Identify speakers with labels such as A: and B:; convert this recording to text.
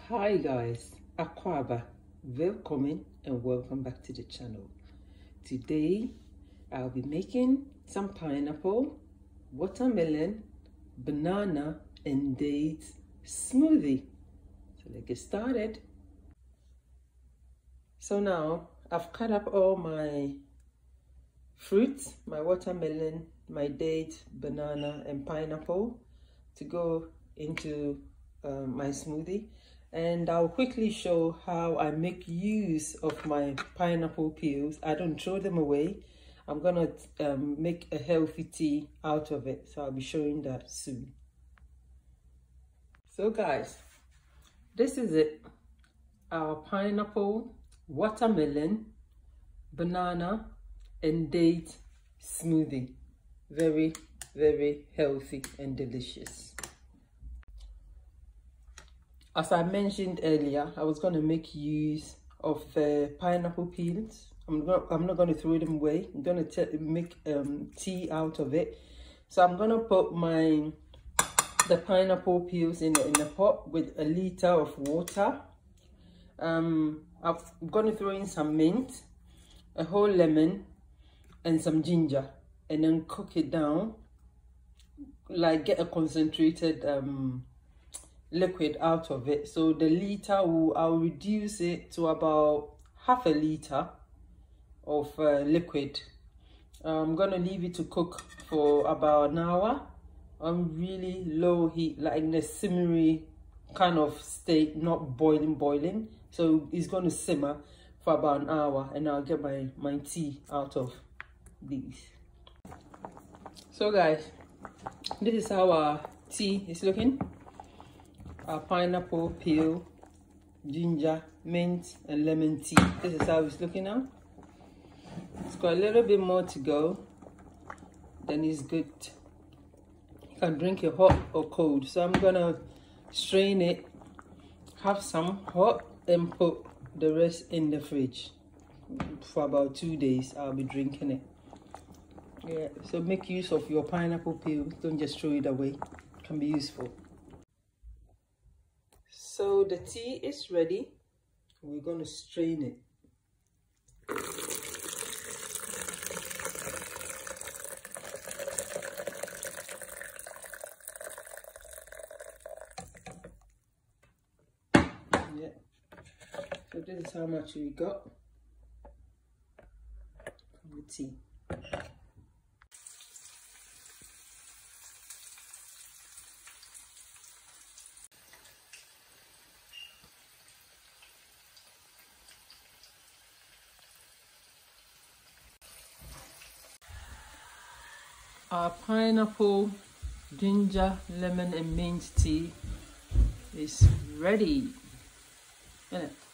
A: Hi guys, Akwaba, welcome and welcome back to the channel. Today I'll be making some pineapple, watermelon, banana and date smoothie. So let's get started. So now I've cut up all my fruits, my watermelon, my date, banana and pineapple to go into my smoothie. And I'll quickly show how I make use of my pineapple peels. I don't throw them away. I'm gonna make a healthy tea out of it, so I'll be showing that soon. So guys, this is it, our pineapple, watermelon, banana and date smoothie. Very, very healthy and delicious. As I mentioned earlier, I was going to make use of the pineapple peels. I'm not going to throw them away. I'm going to make tea out of it. So I'm going to put the pineapple peels in a pot with a liter of water. I'm going to throw in some mint, a whole lemon and some ginger, and then cook it down, like get a concentrated liquid out of it. So the liter I'll reduce it to about half a liter of liquid. I'm gonna leave it to cook for about an hour on really low heat, like in a simmery kind of state, not boiling. So it's gonna simmer for about an hour and I'll get my tea out of these. So guys, this is how our tea is looking. Our pineapple peel, ginger, mint and lemon tea. This is how it's looking now. It's got a little bit more to go, then it's good. You can drink it hot or cold. So I'm gonna strain it, have some hot and put the rest in the fridge for about 2 days. I'll be drinking it. Yeah, so make use of your pineapple peel. Don't just throw it away. It can be useful. So the tea is ready. We're going to strain it. Yeah. So this is how much we got from the tea. Our pineapple, ginger, lemon and mint tea is ready. Isn't it?